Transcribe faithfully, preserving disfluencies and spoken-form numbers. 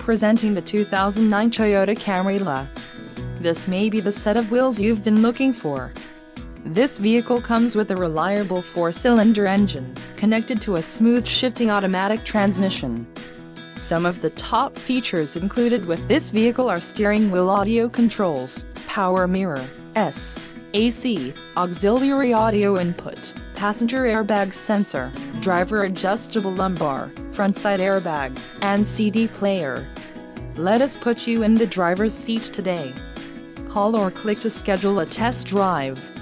Presenting the two thousand nine Toyota Camry L E. This may be the set of wheels you've been looking for. This vehicle comes with a reliable four-cylinder engine, connected to a smooth shifting automatic transmission. Some of the top features included with this vehicle are steering wheel audio controls, power mirror, S, A C, auxiliary audio input, passenger airbag sensor, driver adjustable lumbar, front side airbag, and C D player. Let us put you in the driver's seat today. Call or click to schedule a test drive.